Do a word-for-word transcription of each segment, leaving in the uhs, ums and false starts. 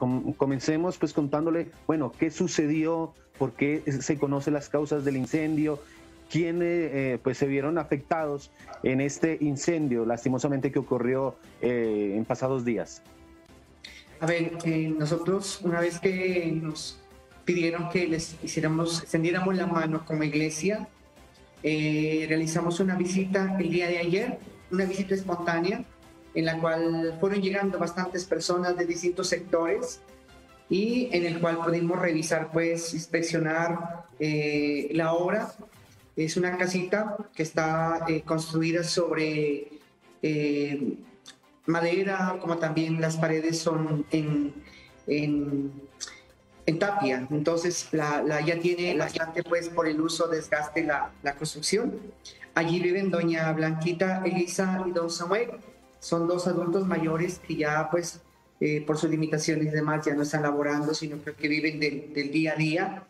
com comencemos pues contándole, bueno, qué sucedió, por qué se conocen las causas del incendio, quiénes eh, pues se vieron afectados en este incendio, lastimosamente, que ocurrió eh, en pasados días. A ver, eh, nosotros una vez que nos pidieron que les hiciéramos, extendiéramos la mano como iglesia, eh, realizamos una visita el día de ayer, una visita espontánea, en la cual fueron llegando bastantes personas de distintos sectores y en el cual pudimos revisar, pues, inspeccionar eh, la obra. Es una casita que está eh, construida sobre eh, madera, como también las paredes son en, en, en tapia. Entonces, la, la, ya tiene bastante, pues, por el uso, desgaste la, la construcción. Allí viven doña Blanquita Elisa y don Samuel. Son dos adultos mayores que ya, pues, eh, por sus limitaciones y demás, ya no están laborando, sino que viven del, del día a día.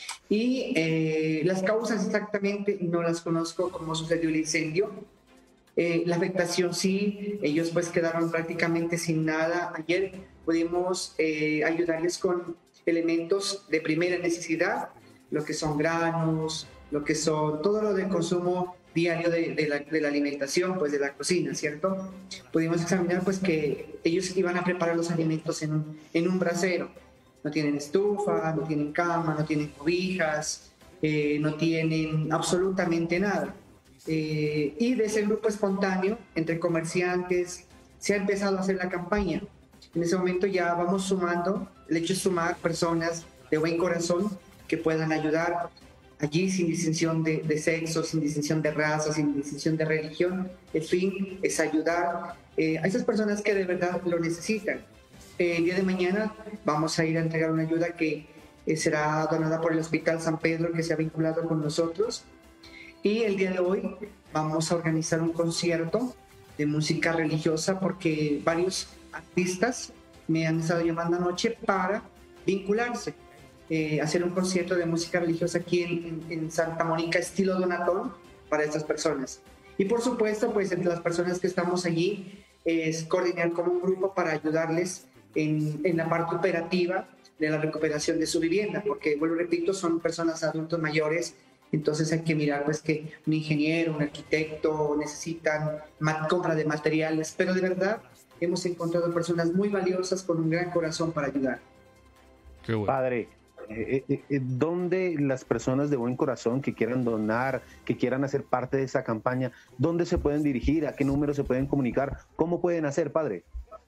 Y eh, las causas exactamente no las conozco, cómo sucedió el incendio. Eh, la afectación sí, ellos pues quedaron prácticamente sin nada. Ayer pudimos eh, ayudarles con elementos de primera necesidad, lo que son granos, lo que son todo lo de consumo diario de, de, la, de la alimentación, pues de la cocina, ¿cierto? Pudimos examinar pues que ellos iban a preparar los alimentos en un, en un brasero. No tienen estufa, no tienen cama, no tienen cobijas, eh, no tienen absolutamente nada. Eh, y de ese grupo espontáneo, entre comerciantes, se ha empezado a hacer la campaña. En ese momento ya vamos sumando, el hecho es sumar personas de buen corazón que puedan ayudar allí sin distinción de, de sexo, sin distinción de raza, sin distinción de religión. El fin es ayudar eh, a esas personas que de verdad lo necesitan. Eh, el día de mañana vamos a ir a entregar una ayuda que eh, será donada por el Hospital San Pedro, que se ha vinculado con nosotros. Y el día de hoy vamos a organizar un concierto de música religiosa porque varios artistas me han estado llamando anoche para vincularse. Eh, hacer un concierto de música religiosa aquí en, en Santa Mónica, estilo Donatón, para estas personas. Y por supuesto, pues entre las personas que estamos allí, es coordinar como un grupo para ayudarles en, en la parte operativa de la recuperación de su vivienda, porque, vuelvo repito, son personas adultos mayores, entonces hay que mirar pues que un ingeniero, un arquitecto necesitan compra de materiales, pero de verdad hemos encontrado personas muy valiosas con un gran corazón para ayudar. Qué bueno. Padre, Eh, eh, eh, ¿dónde las personas de buen corazón que quieran donar, que quieran hacer parte de esa campaña, dónde se pueden dirigir, a qué número se pueden comunicar, cómo pueden hacer, padre?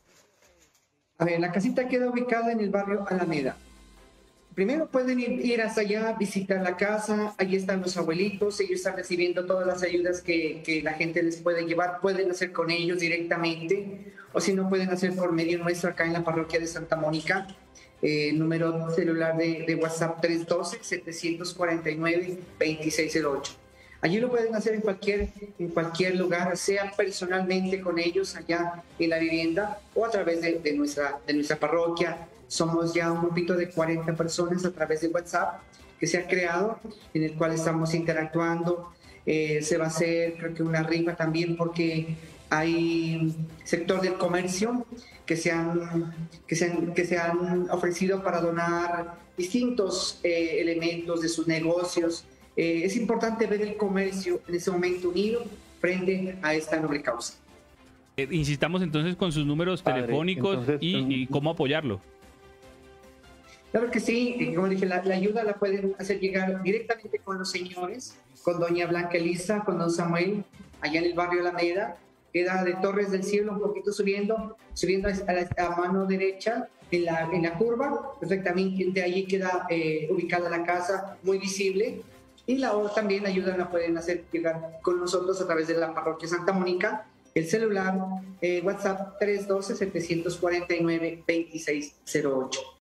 A ver, la casita queda ubicada en el barrio Alameda. Primero pueden ir, ir hasta allá, visitar la casa, allí están los abuelitos, ellos están recibiendo todas las ayudas que, que la gente les puede llevar, pueden hacer con ellos directamente, o si no pueden hacer por medio nuestro acá en la parroquia de Santa Mónica. Eh, número celular de, de WhatsApp tres uno dos, siete cuatro nueve, dos seis cero ocho. Allí lo pueden hacer en cualquier, en cualquier lugar, sea personalmente con ellos allá en la vivienda o a través de, de, nuestra, de nuestra parroquia. Somos ya un grupito de cuarenta personas a través de WhatsApp que se ha creado, en el cual estamos interactuando. Eh, se va a hacer, creo que una rifa también, porque hay sector del comercio que se han, que se han, que se han ofrecido para donar distintos eh, elementos de sus negocios. Eh, es importante ver el comercio en ese momento unido frente a esta noble causa. Eh, insistamos entonces con sus números Padre, telefónicos entonces, y, y cómo apoyarlo. Claro que sí, como dije, la, la ayuda la pueden hacer llegar directamente con los señores, con doña Blanca Elisa, con don Samuel, allá en el barrio Alameda. Queda de Torres del Cielo, un poquito subiendo, subiendo a, la, a mano derecha en la, en la curva. Perfectamente, allí queda eh, ubicada la casa, muy visible. Y la otra también ayuda la pueden hacer llegar con nosotros a través de la parroquia Santa Mónica. El celular, eh, WhatsApp tres uno dos, siete cuatro nueve, dos seis cero ocho.